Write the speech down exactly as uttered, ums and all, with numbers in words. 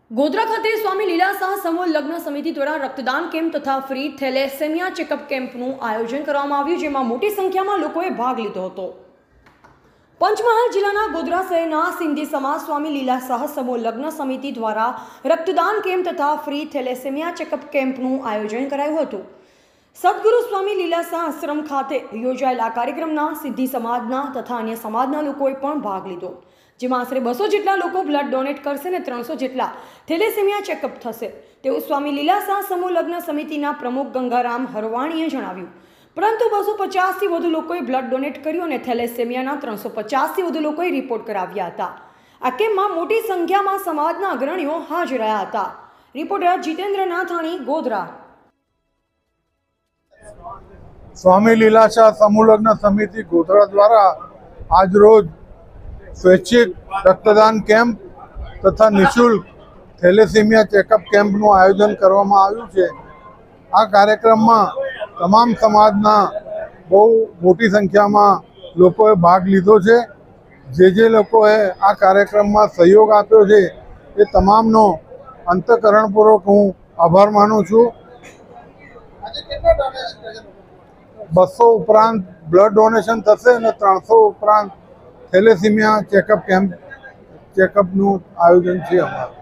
ગોધરા ખાતે સ્વામી લીલાશાહ સમૂહ લગ્ન સમિતિ દ્વારા રક્તદાન કેમ્પ તથા ફ્રી થેલેસેમિયા ચેકઅપ કેમ્પનું આયોજન કરવામાં આવ્યું, જેમાં મોટી સંખ્યામાં લોકોએ ભાગ લીધો હતો। પંચમહાલ જિલ્લાના ગોધરા શહેરના સિંધી સમાજ સ્વામી લીલાશાહ સમૂહ લગ્ન સમિતિ દ્વારા રક્તદાન કેમ્પ તથા ફ્રી થેલેસેમિયા ચેકઅપ કેમ્પનું આયોજન કરાયું હતું। સદગુરુ સ્વામી લીલાશાહ આશ્રમ ખાતે યોજાયેલા આ કાર્યક્રમના સિદ્ધિ સમાજના તથા અન્ય સમાજના લોકોએ પણ ભાગ લીધો, જેમાં આશરે બસો જેટલા લોકો બ્લડ ડોનેટ કરશે અને ત્રણસો જેટલા થેલેસેમિયા ચેકઅપ થશે તેવું સ્વામી લીલાશાહ સમૂહ લગ્ન સમિતિના પ્રમુખ ગંગારામ હરવાણીએ જણાવ્યું। પરંતુ બસો પચાસથી વધુ લોકોએ બ્લડ ડોનેટ કર્યું અને થેલેસેમિયાના ત્રણસો પચાસથી વધુ લોકોએ રિપોર્ટ કરાવ્યા હતા। આ કેમ્પમાં મોટી સંખ્યામાં સમાજના અગ્રણીઓ હાજર રહ્યા હતા। રિપોર્ટર જીતેન્દ્ર નાથાણી, ગોધરા। स्वामी लीलाशाह समूह लग्न समिति गोधरा द्वारा आज रोज स्वैच्छिक रक्तदान केम्प तथा निःशुल्क थेलेसेमिया चेकअप केम्पનું આયોજન કરવામાં આવ્યું છે। આ કાર્યક્રમમાં તમામ સમાજના બહુ મોટી સંખ્યામાં લોકોએ ભાગ લીધો છે। જે જે લોકોએ આ કાર્યક્રમમાં સહયોગ આપ્યો છે એ તમામનો અંતઃકરણપૂર્વક હું આભાર માનું છું। બસો ઉપરાંત બ્લડ ડોનેશન થશે અને ત્રણસો ઉપરાંત થેલેસેમિયા ચેકઅપ કેમ્પ ચેકઅપનું આયોજન છે અમારું।